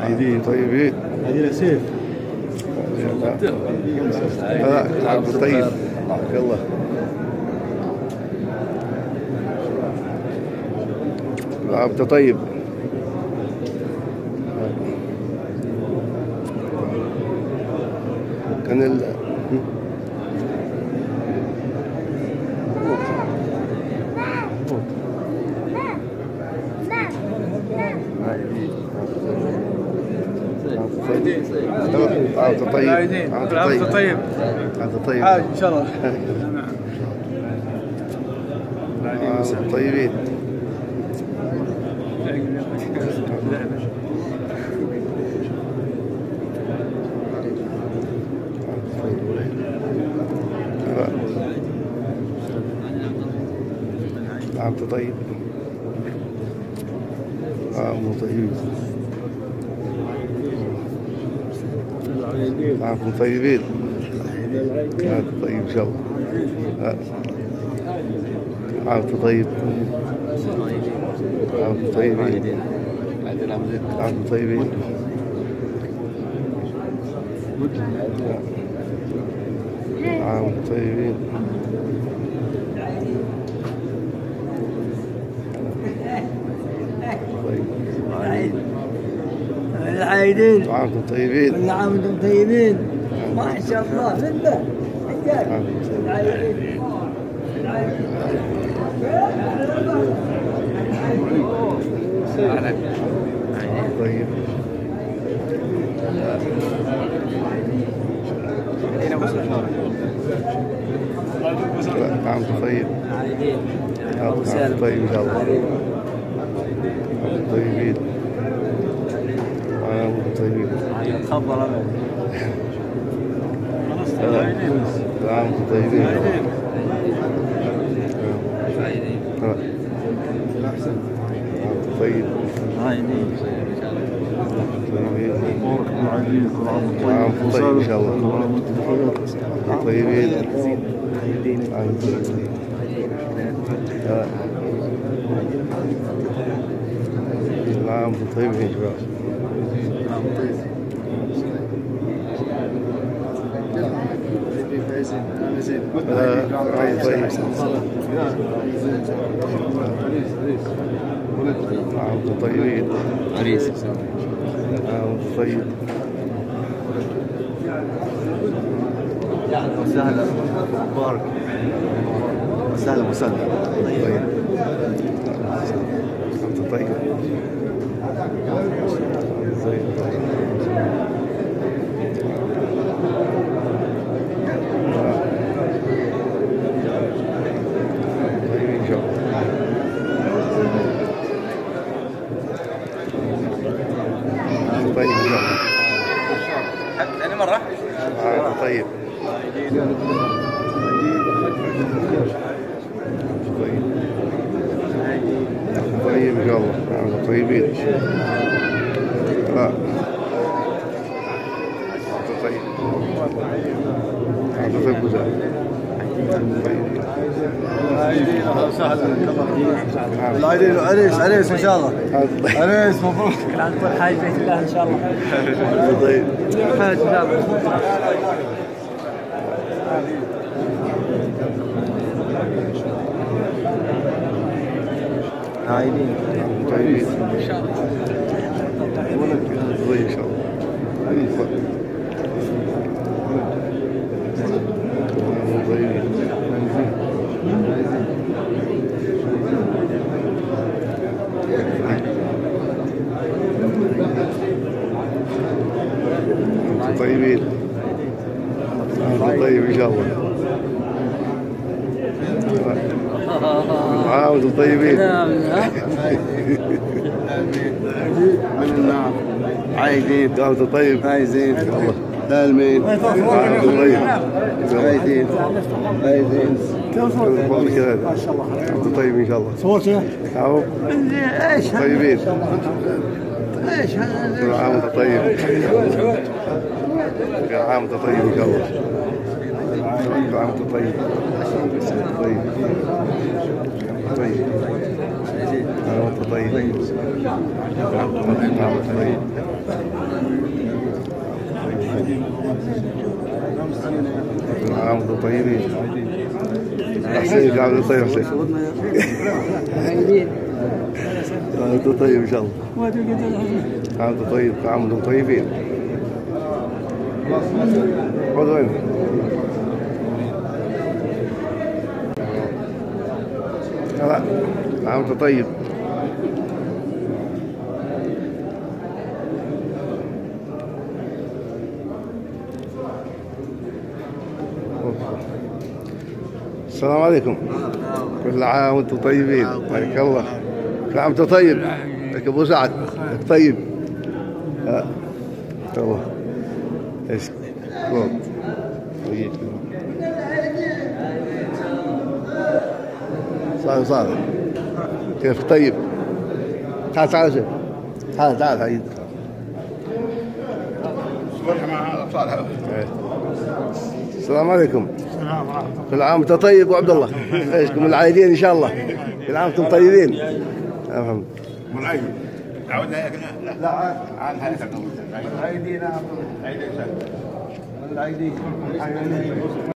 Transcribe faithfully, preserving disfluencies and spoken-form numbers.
عايدين طيبين. عايدين يا سيف. لا عبد طيب. يلا عبد طيب. كان ال عبد طيب. عبد طيب. عبد طيب. عاد ان شاء الله. عبد طيبين. عبد طيب. عبد طيب. عبد طيبين. عبد طيب ان شاء الله. عبد طيب. عبد طيبين. عبد طيبين. عبد طيبين. العايدين. عامكم طيبين. كل عام وانتم طيبين. ما شاء الله من ذا العايدين. طيب. عامكم طيب. عامكم طيب ان شاء الله. طيبين. عامكم طيبين. تفضل عامكم طيبين. طيب. عايدين. عامكم طيب ان شاء الله. طيبين. عامكم طيبين شباب. عامكم طيبين. عريس. عامكم طيب. وسهلا مبارك. وسهلا وسهلا. طيب. عامكم طيب. طيب ان شاء الله. ثاني مرة. طيب. طيب. طيب ان شاء الله. طيبين. لا. طيب. عبد طيب وزاد. العايدين اهلا وسهلا. العايدين عريس عريس ان شاء الله. عريس مبروك. عن كل حاجه بيت الله ان شاء الله. طيب. حاج ان شاء الله. عايدين. طيبين. ان شاء الله. طيب ان شاء الله. طيبين. طيبين. طيب ان شاء الله. عاود طيبين. من النار. عايدين. عاود طيب. عايزين. الله. سالمين. عاود طيب. عايدين. عايدين. ما شاء الله. عاود طيب ان شاء الله. صورته. عاود. ايش طيبين. ايش هذا؟ عاود طيب. عاود طيب ان شاء الله. عاود طيب. طيب. طيب. وانت طيب. طيب. كل عام وانتم طيبين. حسين عامل طيب حسين. انتم طيب ان شاء الله. انتم طيب، كل عام وانتم طيبين. خذ وين؟ لا عام وانت طيب. السلام عليكم. كل عام وانتم طيبين. حياك الله. كل عام وانت طيب. لك ابو سعد طيب. ها الله ايش طيب. صالح صالح كيف طيب؟ تعال تعال شوف. تعال تعال عيد. السلام عليكم. السلام ورحمة الله. كل عام وانت طيب ابو عبد الله. ايشكم العايدين ان شاء الله. كل عام وانتم طيبين. افهم. من عيد. عودنا لا لا عن هذا العيدين. العيدين. العيدين.